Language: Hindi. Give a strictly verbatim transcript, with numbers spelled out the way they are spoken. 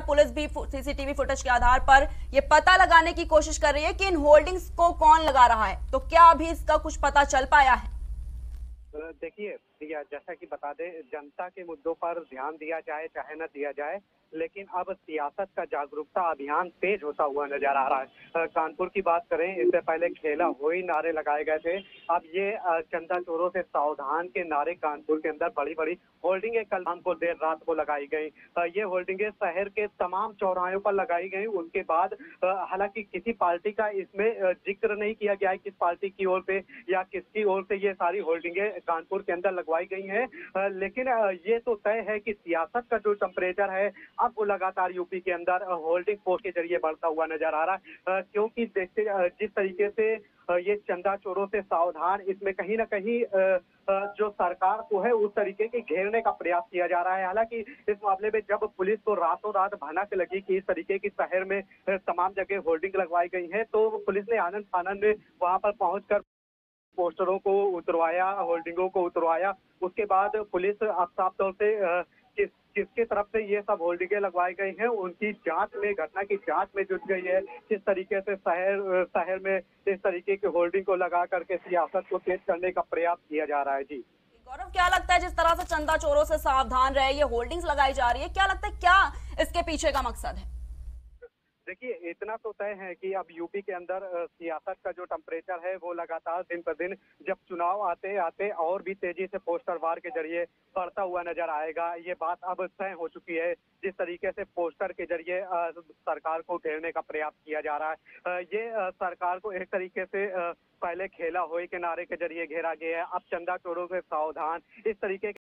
पुलिस भी सीसीटीवी फुटेज के आधार पर ये पता लगाने की कोशिश कर रही है कि इन होर्डिंग्स को कौन लगा रहा है। तो क्या अभी इसका कुछ पता चल पाया है? देखिए, जैसा कि बता दें, जनता के मुद्दों पर ध्यान दिया जाए चाहे न दिया जाए, लेकिन अब सियासत का जागरूकता अभियान तेज होता हुआ नजर आ रहा है। कानपुर की बात करें, इससे पहले खेला होई नारे लगाए गए थे। अब ये चंदा चोरों से सावधान के नारे कानपुर के अंदर बड़ी बड़ी होल्डिंगें कल शाम को देर रात को लगाई गई। ये होल्डिंगें शहर के तमाम चौराहों पर लगाई गई। उसके बाद हालांकि किसी पार्टी का इसमें जिक्र नहीं किया गया है, किस पार्टी की ओर से या किसकी ओर से ये सारी होल्डिंगें कानपुर के अंदर लगवाई गई हैं, लेकिन ये तो तय है कि सियासत का जो टेम्परेचर है अब वो लगातार यूपी के अंदर होल्डिंग पोस्ट के जरिए बढ़ता हुआ नजर आ रहा है, क्योंकि देखते जिस तरीके से ये चंदा चोरों से सावधान, इसमें कहीं ना कहीं जो सरकार को है उस तरीके के घेरने का प्रयास किया जा रहा है। हालांकि इस मामले में जब पुलिस को रातों रात भनक लगी कि इस तरीके की शहर में तमाम जगह होल्डिंग लगवाई गई है, तो पुलिस ने आनंद फानंद में वहां पर पहुंचकर पोस्टरों को उतरवाया, होल्डिंगों को उतरवाया। उसके बाद पुलिस अब साफ तौर से किस किसके तरफ से ये सब होल्डिंगें लगवाई गई हैं उनकी जांच में, घटना की जांच में जुट गई है। किस तरीके से शहर शहर में इस तरीके के होल्डिंग को लगा करके सियासत को तेज करने का प्रयास किया जा रहा है। जी गौरव, क्या लगता है जिस तरह से चंदा चोरों से सावधान रहे, ये होल्डिंग्स लगाई जा रही है, क्या लगता है क्या इसके पीछे का मकसद है? देखिए, इतना तो तय है कि अब यूपी के अंदर सियासत का जो टेम्परेचर है वो लगातार दिन पर दिन, जब चुनाव आते आते और भी तेजी से पोस्टर वार के जरिए बढ़ता हुआ नजर आएगा। ये बात अब तय हो चुकी है। जिस तरीके से पोस्टर के जरिए सरकार को घेरने का प्रयास किया जा रहा है, ये सरकार को एक तरीके से पहले खेला होई के नारे के जरिए घेरा गया है, अब चंदा चोरों से सावधान, इस तरीके